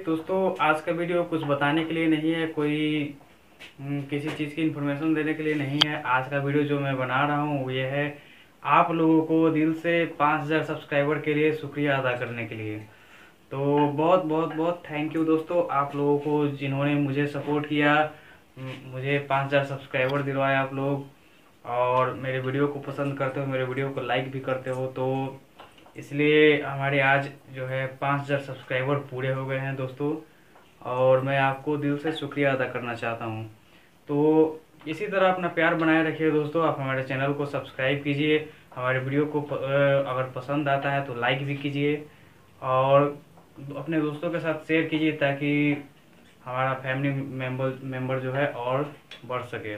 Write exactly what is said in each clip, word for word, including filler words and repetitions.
दोस्तों, आज का वीडियो कुछ बताने के लिए नहीं है, कोई हम्म, किसी चीज़ की इन्फॉर्मेशन देने के लिए नहीं है। आज का वीडियो जो मैं बना रहा हूँ वो ये है, आप लोगों को दिल से पाँच हज़ार सब्सक्राइबर के लिए शुक्रिया अदा करने के लिए। तो बहुत बहुत बहुत थैंक यू दोस्तों, आप लोगों को जिन्होंने मुझे सपोर्ट किया, हम्म, मुझे पाँच हज़ार सब्सक्राइबर दिलवाए आप लोग, और मेरे वीडियो को पसंद करते हो, मेरे वीडियो को लाइक भी करते हो। तो इसलिए हमारे आज जो है पाँच हज़ार सब्सक्राइबर पूरे हो गए हैं दोस्तों, और मैं आपको दिल से शुक्रिया अदा करना चाहता हूँ। तो इसी तरह अपना प्यार बनाए रखिए दोस्तों, आप हमारे चैनल को सब्सक्राइब कीजिए, हमारे वीडियो को प, अ, अगर पसंद आता है तो लाइक भी कीजिए, और अपने दोस्तों के साथ शेयर कीजिए ताकि हमारा फैमिली मेंबर मेंबर जो है और बढ़ सके।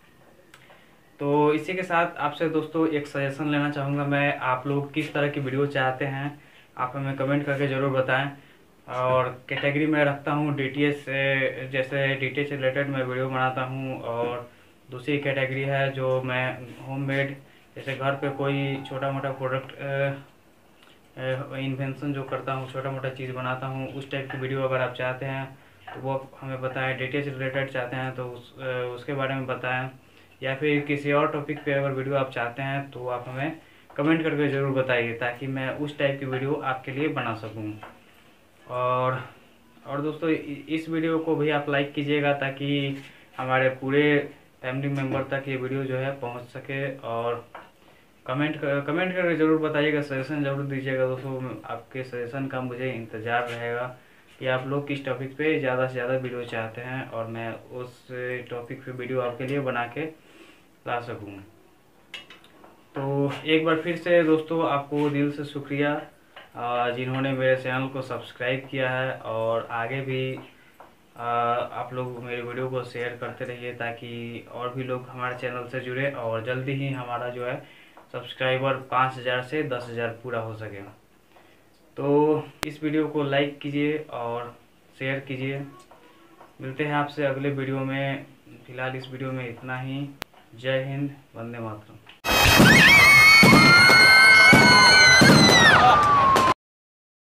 तो इसी के साथ आपसे दोस्तों एक सजेशन लेना चाहूँगा मैं, आप लोग किस तरह की वीडियो चाहते हैं आप हमें कमेंट करके ज़रूर बताएं। और कैटेगरी में रखता हूँ डीटीएच से, जैसे डीटीएच से रिलेटेड मैं वीडियो बनाता हूँ, और दूसरी कैटेगरी है जो मैं होममेड, जैसे घर पे कोई छोटा मोटा प्रोडक्ट इन्वेंशन जो करता हूँ, छोटा मोटा चीज़ बनाता हूँ, उस टाइप की वीडियो अगर आप चाहते हैं तो वो हमें बताएं। डीटीएच से रिलेटेड चाहते हैं तो उस, उसके बारे में बताएं, या फिर किसी और टॉपिक पे अगर वीडियो आप चाहते हैं तो आप हमें कमेंट करके ज़रूर बताइए ताकि मैं उस टाइप की वीडियो आपके लिए बना सकूं। और और दोस्तों, इस वीडियो को भी आप लाइक कीजिएगा ताकि हमारे पूरे फैमिली मेम्बर तक ये वीडियो जो है पहुंच सके। और कमेंट कर, कमेंट करके ज़रूर बताइएगा, सजेशन ज़रूर दीजिएगा दोस्तों, आपके सजेशन का मुझे इंतज़ार रहेगा कि आप लोग किस टॉपिक पे ज़्यादा से ज़्यादा वीडियो चाहते हैं, और मैं उस टॉपिक पे वीडियो आपके लिए बना के ला सकूँ। तो एक बार फिर से दोस्तों आपको दिल से शुक्रिया, जिन्होंने मेरे चैनल को सब्सक्राइब किया है, और आगे भी आप लोग मेरे वीडियो को शेयर करते रहिए ताकि और भी लोग हमारे चैनल से जुड़े, और जल्दी ही हमारा जो है सब्सक्राइबर पाँच हज़ार से दस हज़ार पूरा हो सके। तो इस वीडियो को लाइक कीजिए और शेयर कीजिए। मिलते हैं आपसे अगले वीडियो में, फिलहाल इस वीडियो में इतना ही। जय हिंद, वंदे मातरम।